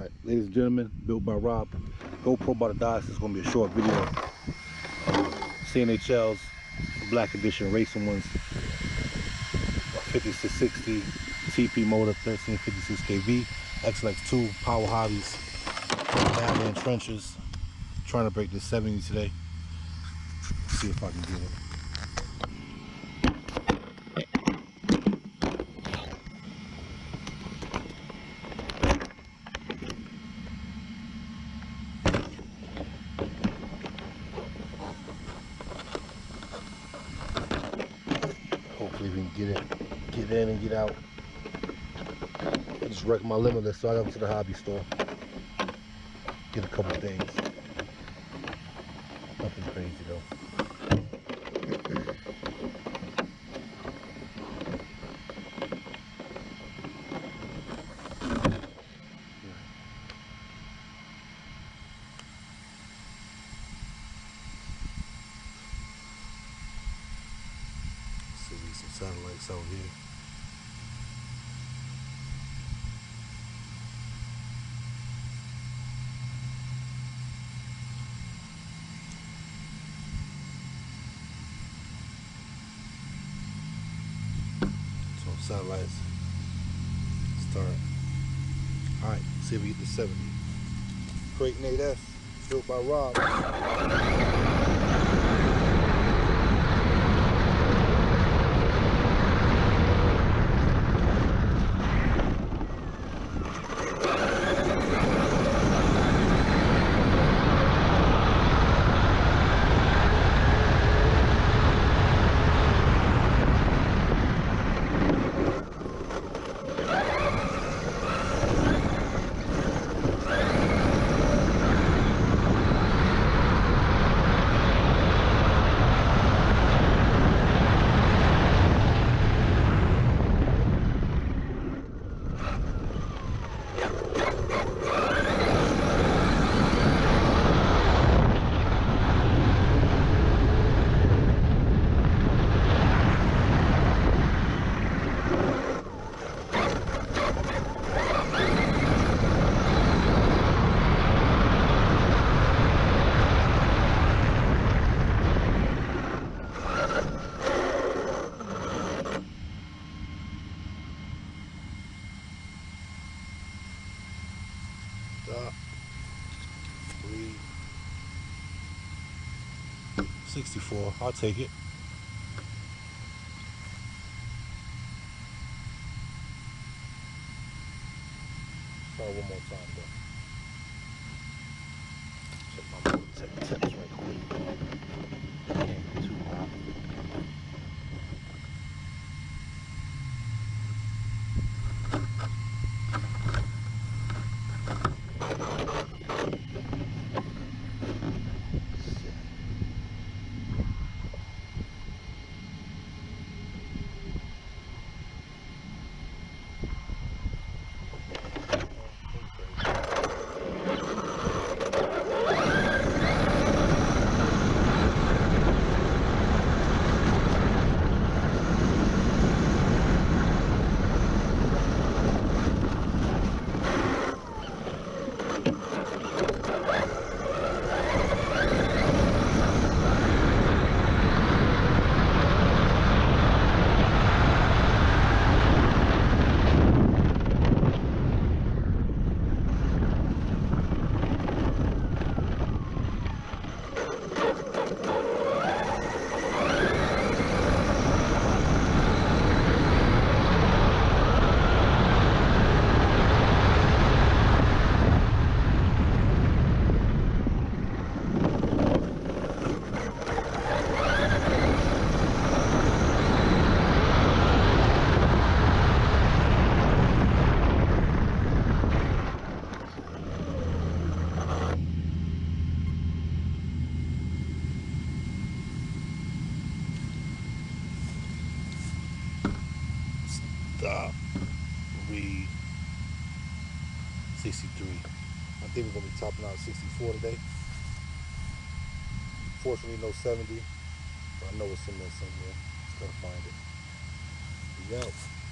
Alright, ladies and gentlemen, built by Rob. GoPro about to die, so it's going to be a short video. CNHL's Black Edition racing ones. 5660 TP motor, 1356 kV, XLX2, Power Hobbies, Batman trenchers. Trying to break this 70 today. See if I can get it. Hopefully we can get in and get out. I just wrecked my limitless, so I got to the hobby store. Get a couple things. Nothing crazy though. See some satellites out here. Satellites start. Alright, see if we get to 70. Kraton 8S, built by Rob. Stop. 364. I'll take it. Try one more time though. Check my temps right quick. Can't be too hot. Stop. Read 63. I think we're going to be topping out 64 today. Fortunately, no 70. But I know it's in there somewhere. Just got to find it. We out.